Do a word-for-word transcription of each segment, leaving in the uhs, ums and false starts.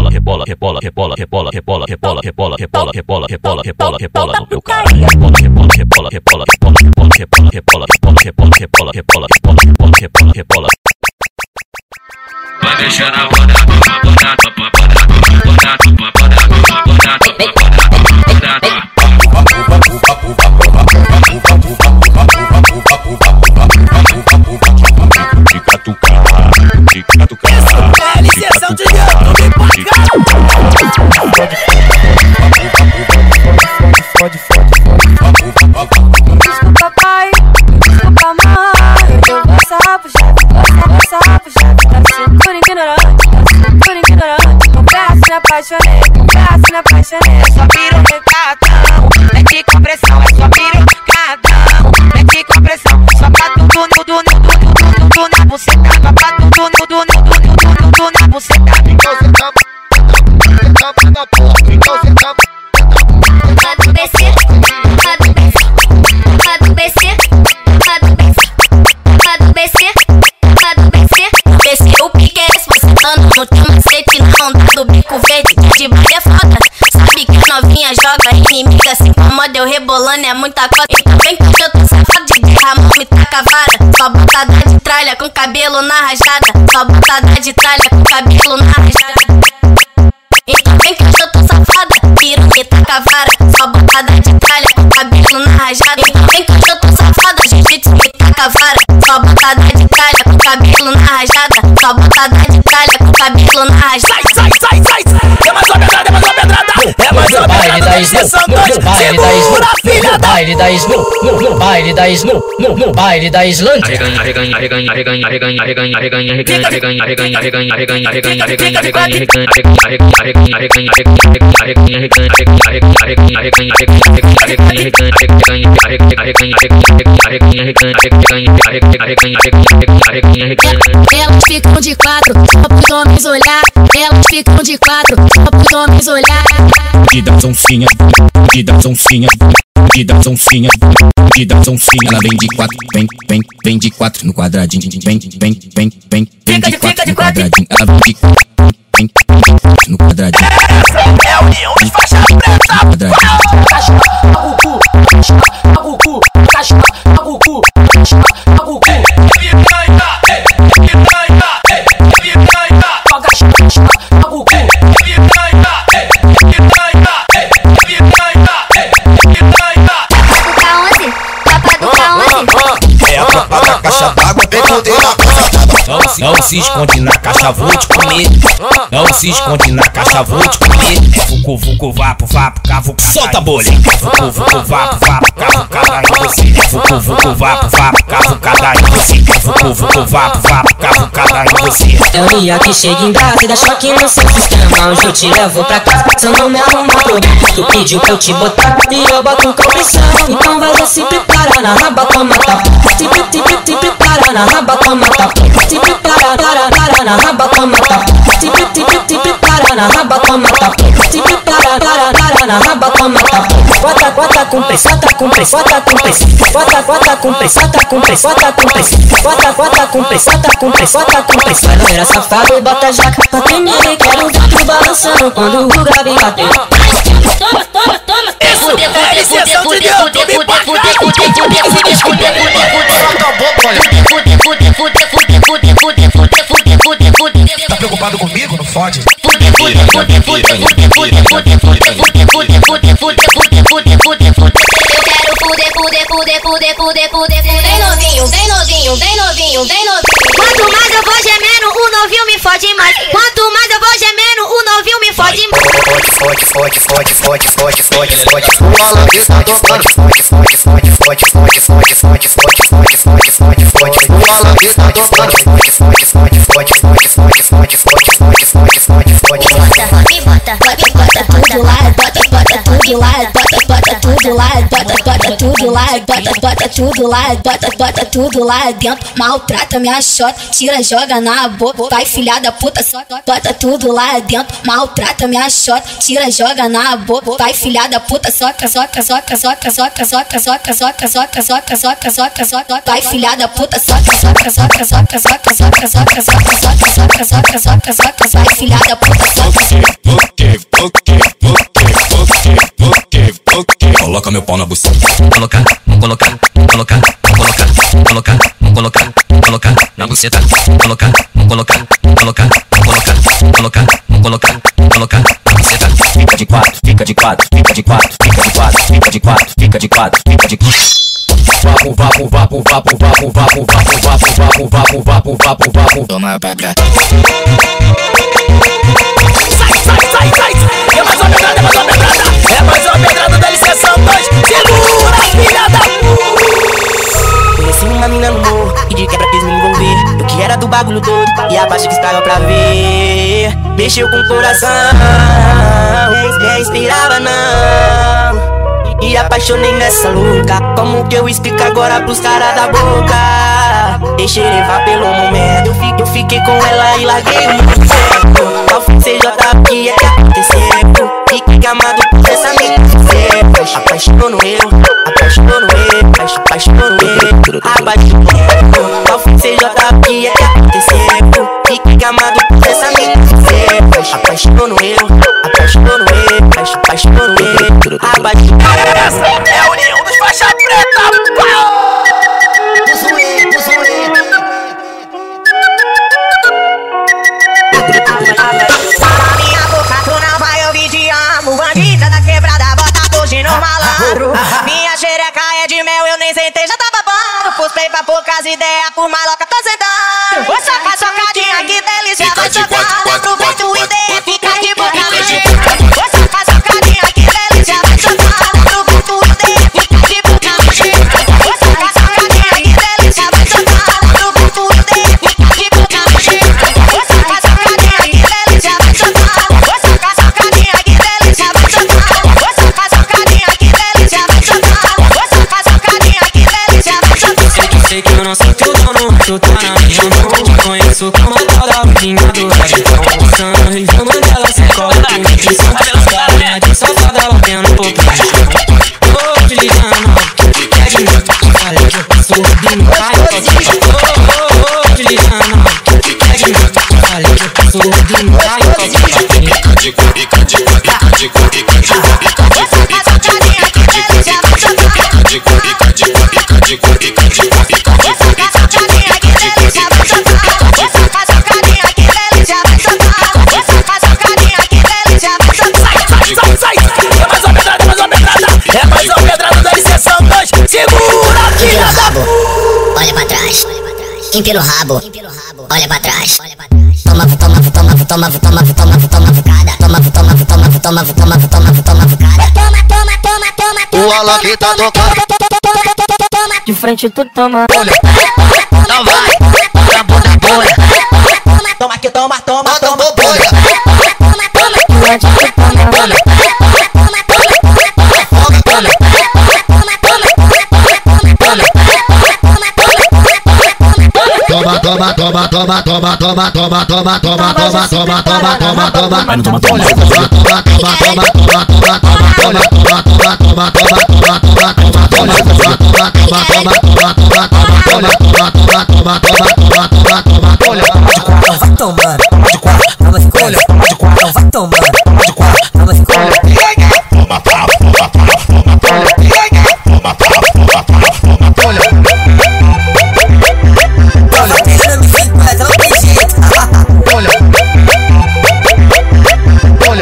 rebola, rebola, rebola, rebola, rebola, rebola, rebola, rebola, rebola, rebola, rebola, rebola no meu cara. Rebola, rebola, rebola, rebola, rebola, rebola, rebola, rebola, rebola, rebola, rebola, rebola, rebola, rebola, rebola, rebola. Vai deixar na banda, banda, banda, banda, banda, banda, banda, banda. De catucar, de catucar. É licença de gato, vem pra cá. Fode, fode, fode. Desculpa pai, desculpa mãe, eu vou passar pro chefe, vou passar pro chefe. Tá sendo por ignorante, tá sendo por ignorante. Confesso, me apaixonei, confesso, me apaixonei. Só piro recadão, mete compressão, é só piro recadão, mete compressão. Só pra tudo, tudo, tudo, tudo, tudo na buceta. Só pra tudo, tudo, tudo, tudo, tudo na buceta. Então cê tá, cê tá, cê tá da porra. Então cê tá. Cado B C, cado B C, cado B C, cado B C, cado B C, cado B C. Desceu o pique, você dando no teu macete na onda do bico verde. De baile é foda, sabe que a novinha joga inimiga se incomoda, eu rebolando é muita coisa. Então vem que eu tô safado de derramar, me taca vara. Só botada de tralha com cabelo na rajada, só botada de tralha com cabelo na rajada. Então vem que eu tô safada, piro me taca vara. Só botada de tralha com cabelo na rajada. Então vem que eu tô safada, jiu-jitsu me taca vara. Só botada de tralha com cabelo na rajada. Só botada de tralha com cabelo na rajada. Sai, sai, sai, sai. É mais uma pedrada, é mais uma pedrada. É mais uma pedrada da Licença dois. Segura a filha da... baile da Snow, no, no baile da Snow, no, no baile da Islândia. Arreganha, arreganha, arreganha, arreganha, arreganha, arreganha, arreganha, arreganha, arreganha, arreganha, arreganha, arreganha, arreganha, arreganha, arreganha, arreganha, Elas ficam de quatro, só pros homens olhar. Elas ficam de quatro, só pros homens olhar. De da sonsinha, de da sonsinha, de da sonsinha, de da sonsinha. Ela vem de quatro, vem, vem, vem de quatro no quadradinho. Vem, vem, vem, vem, vem de quatro no quadradinho. Ela vem de quatro, vem, vem no quadradinho. Essa é a união de faixa preta. Caixa, paga o cu, caixa, paga o cu, caixa, paga o cu, caixa, paga o cu. Não se esconde na caixa, vou te comer. Não se esconde na caixa, vou te comer. Vucu, vucu, vapo, vapo, cavucada. Solta a bolha. Vucu, vucu, vapo, vapo, cavucada em você. Vucu, vucu, vapo, vapo, cavucada em você. Vucu, vucu, vapo, vapo, cavucada em você. É o dia que chega em casa e dá choque no seu sistema. Hoje eu te levo pra casa, você não me arruma problema. Tu pediu pra eu te botar e eu boto compressão. Então vai já se prepara na raba, toma tapa. Se prepara, se prepara na raba, toma tapa. Se prepara, para, para na raba, toma tapa. Se prepara, se prepara na raba, toma tapa. Se prepara, para, para na raba, toma tapa. Bota, bota com pressão, bota com pressão, bota com pressão. Bota, bota com pressão, bota com pressão, bota com pressão. Bota, bota com pressão, bota com pressão, bota com pressão. Vai loira safada e bota jaca pra tremer. Quero ver tu balançando quando o grave bater. Toma, toma, toma. Isso é licença de gato, vem pra Tá preocupado comigo? Não fode. Fude, fude, fude, fude, fude, fude, fude, fude, fude, fude, fude, fude, fude, fude, fude, fude. Eu quero fuder, fuder, fuder, fuder, fuder, fuder. Vem novinho, vem novinho, vem novinho, vem novinho. Quanto mais eu vou gemendo, o novinho me fode mais. Quanto mais eu vou gemendo, o novinho me fode mais. Fode, fode, fode, fode, fode, fode, fode, fode. Fala, fode, fode, fode, fode, fode, fode, fode, fode, fode, fode, fode, fode, fode, fode. Fala, fode, fode, fode, fode, fode, fode, fode, fode, fode, fode, fode, fode, fode, fode. Me bota, bota, bota tudo lá, bota, bota tudo lá, bota, bota tudo lá, bota, bota tudo lá, bota, bota tudo lá, bota, bota tudo lá dentro. Maltrata minha xota, tira, joga na boca. Vai filha da puta, só bota tudo lá dentro. Maltrata minha xota, tira, joga na boca. Vai filha da puta, soca, soca, soca, soca, soca, soca, soca, soca, soca, soca, soca, soca, soca. Vai filha da puta, soca, soca, soca, soca, soca, soca, soca, soca, soca, soca, soca, soca. Vai filha da puta, soca. colocar meu pau na buceta. Colocar, colocar, colocar, colocar, colocar, colocar, colocar na buceta. Colocar, colocar, colocar, colocar, colocar, colocar, colocar na buceta. Fica de quatro, fica de quatro, fica de quatro, fica de quatro, fica de quatro, fica de quatro, fica de quatro. Vapo, vapo, vapo, vapo, vapo, vapo, vapo, vapo, vapo, vapo, vapo, vapo, vapo. Toma pra cá. Sai, sai, sai, sai. É mais uma pedrada, é mais uma pedrada. É mais uma pedrada da licença dois. Segura, filha da puta. Conheci uma mina no morro e de quebra quis me envolver. Eu que era do bagulho todo e abaixo que estava pra ver. Mexeu com o coração, nem inspirava não. E apaixonei nessa louca. Como que eu explico agora pros caras da boca? Deixei levar pelo momento. Eu fiquei, eu fiquei com ela e larguei o mundo certo. Qual foi C J que é que aconteceu? Fiquei amado por essa menina. Apaixono eu, apaixono eu, apaixono eu, apaixono eu. Qual foi C J que é que aconteceu? Fiquei amado por essa menina. Apaixono eu, apaixono eu, apaixono eu, apaixono eu. Essa é a união dos faixa preta. Fala minha boca, tu não vai ouvir te amo. Bandida da quebrada, bota hoje no malandro. Minha xereca é de mel, eu nem sentei, já tá babando. Puspei pra poucas ideias, por maloca tô sentando. Vou socar, socadinha, que delícia, vai socando. Aproveita o ideia, fica de boca aberta. Vou socar, socadinha, que delícia, vai socando. Aproveita o ideia, fica de boca aberta. Vou socar, socadinha, que delícia, vai socando. Aproveita o ideia, fica de boca aberta. Vou socar, socadinha, que delícia, vai socando. Vou socar, socadinha, que delícia, vai socando. Vou socar, socadinha, que delícia, vai socando. Vou socar, socadinha, que delícia, vai socando. Sei que eu não sou teu dono, tu tá na minha mão. Te conheço como a tal da rodinha do radicão. Passando e vamos dela, se cola que me diz. Carinha de safada, batendo um pouco de chão. Ô, Juliana, que quer de mim? Falei que eu passo o rubinho, vai, ô, ô, Juliana, que quer de mim? Falei que eu passo o rubinho, vai, ô, Fica de quatro, fica de quatro, fica de quatro, fica de quatro, fica de quatro, fica de quatro, fica de quatro, fica de quatro, fica de quatro, fica de quatro, fica de quatro, fica de quatro, fica de quatro, Socadinha, que delícia, vai socando. Vou socar, socadinha, que delícia, vai socando. Vou socar, socadinha, que delícia, vai socando. Sai, sai, sai. É mais uma pedrada, é mais uma pedrada. É mais uma pedrada da licença dois. Segura, filha da puta. Olha pra trás, empina o rabo, olha pra trás. Toma, toma, toma, toma, toma, toma, toma, toma, vucada. Toma, toma, toma, toma, toma, toma, toma, vucada. Toma, toma, toma, toma, toma. O Alok tá tocando. de frente tu toma. Não vai, na bunda boa. Toma que toma, toma, Bota toma. o boia. Toma, toma, toma, toma, toma, toma, toma, toma, toma, toma, toma, toma, toma, toma. Vai no toma, toma. Toma, toma, toma, toma, toma, toma, toma, toma, toma, toma, toma, toma, toma, toma, toma, toma, Vai tomando, toma de quatro, toma de quatro, toma de quatro, vai tomando, toma de quatro, toma de quatro. Toma pau, toma pau, toma pau, toma pau, toma pau, toma pau. Toma pegando me cinco, mas não tem jeito. olha, olha,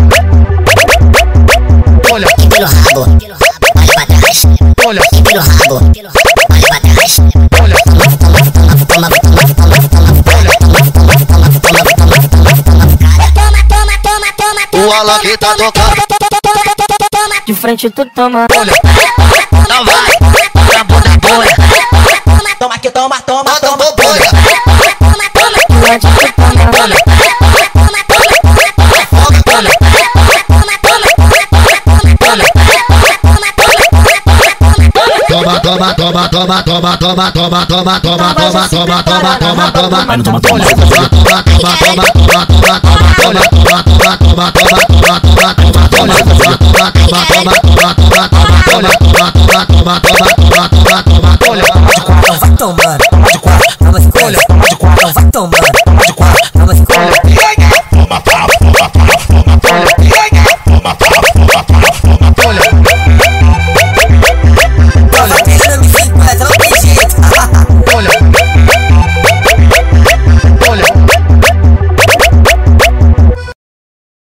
olha, empina o rabo, olha pra trás, olha, empina o rabo, olha pra trás, olha, toma, toma, toma, toma, toma, toma, toma, toma, toma, toma, toma, toma, toma, toma, toma, toma, o Alok tá tocando, De frente tu toma. não vai, na bunda boa, Toma que toma, toma, bota toma. o boia, toma, toma, toma, toma, toma, toma, toma, toma, toma, toma, toma, toma, toma, toma, Vai no toma, toma. toma, toma, toma, toma, toma, toma, toma, toma, toma, toma, toma, toma, toma,